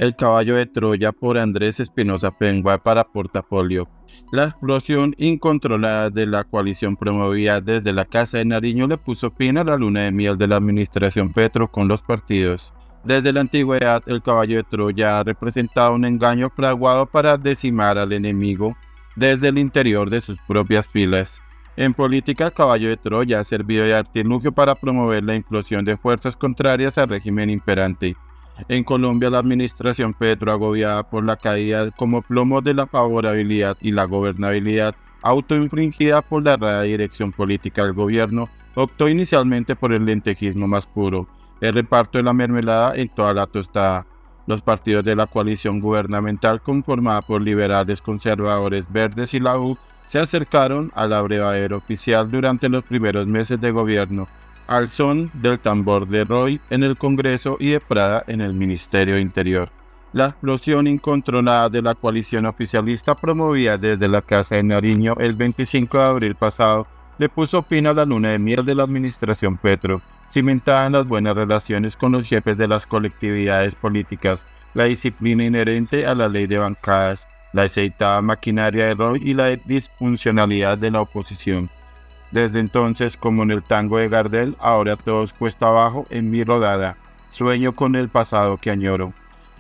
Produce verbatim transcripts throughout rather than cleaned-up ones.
El caballo de Troya por Andrés Espinosa Penguá para Portafolio. La explosión incontrolada de la coalición promovida desde la Casa de Nariño le puso fin a la luna de miel de la administración Petro con los partidos. Desde la antigüedad, el caballo de Troya ha representado un engaño fraguado para decimar al enemigo desde el interior de sus propias filas. En política, el caballo de Troya ha servido de artilugio para promover la implosión de fuerzas contrarias al régimen imperante. En Colombia, la administración Petro, agobiada por la caída como plomo de la favorabilidad y la gobernabilidad autoinfringida por la errada dirección política del gobierno, optó inicialmente por el lentejismo más puro, el reparto de la mermelada en toda la tostada. Los partidos de la coalición gubernamental, conformada por liberales, conservadores, verdes y la U, se acercaron al abrevadero oficial durante los primeros meses de gobierno, al son del tambor de Roy en el Congreso y de Prada en el Ministerio Interior. La explosión incontrolada de la coalición oficialista promovida desde la Casa de Nariño el veinticinco de abril pasado le puso fin a la luna de miel de la administración Petro, cimentada en las buenas relaciones con los jefes de las colectividades políticas, la disciplina inherente a la ley de bancadas, la aceitada maquinaria de Roy y la disfuncionalidad de la oposición. Desde entonces, como en el tango de Gardel, ahora todo es cuesta abajo en mi rodada, sueño con el pasado que añoro,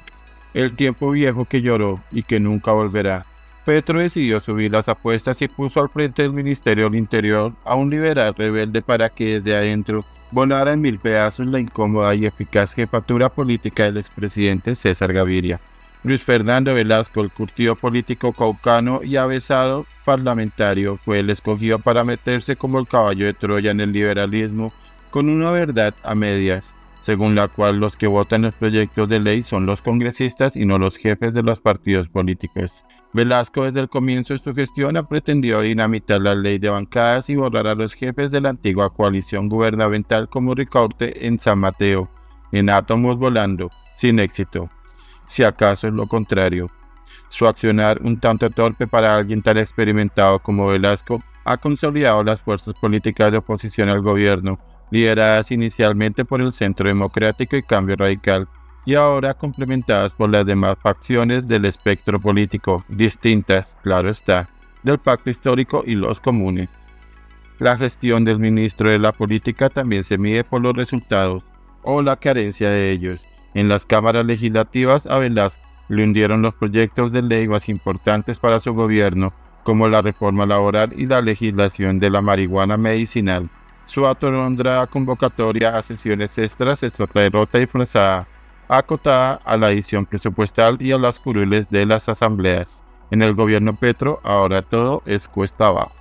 el tiempo viejo que lloró y que nunca volverá. Petro decidió subir las apuestas y puso al frente del Ministerio del Interior a un liberal rebelde para que desde adentro volara en mil pedazos la incómoda y eficaz jefatura política del expresidente César Gaviria. Luis Fernando Velasco, el curtido político caucano y avesado parlamentario, fue el escogido para meterse como el caballo de Troya en el liberalismo, con una verdad a medias, según la cual los que votan los proyectos de ley son los congresistas y no los jefes de los partidos políticos. Velasco desde el comienzo de su gestión ha pretendido dinamitar la ley de bancadas y borrar a los jefes de la antigua coalición gubernamental como Ricaurte en San Mateo, en átomos volando, sin éxito. Si acaso es lo contrario. Su accionar, un tanto torpe para alguien tan experimentado como Velasco, ha consolidado las fuerzas políticas de oposición al gobierno, lideradas inicialmente por el Centro Democrático y Cambio Radical, y ahora complementadas por las demás facciones del espectro político, distintas, claro está, del pacto histórico y los comunes. La gestión del ministro de la Política también se mide por los resultados, o la carencia de ellos. En las cámaras legislativas, a Velasco le hundieron los proyectos de ley más importantes para su gobierno, como la reforma laboral y la legislación de la marihuana medicinal. Su atolondrada convocatoria a sesiones extras es otra derrota disfrazada, acotada a la edición presupuestal y a las curules de las asambleas. En el gobierno Petro, ahora todo es cuesta abajo.